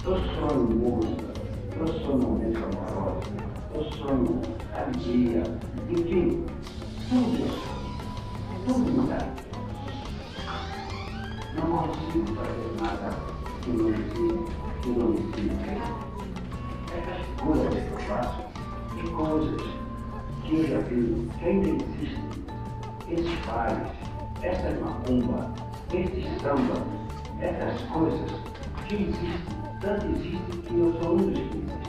eu sonho música, eu sonho momento amoroso, eu sonho alegria, enfim, tudo isso, tudo mudar. Não consigo fazer nada que não me sinta. Essas coisas que eu faço, de coisas que eu já vi, que ainda existem, esses bailes, essas macumba, esses samba, essas coisas que existem, tanto existem que eu sou um dos que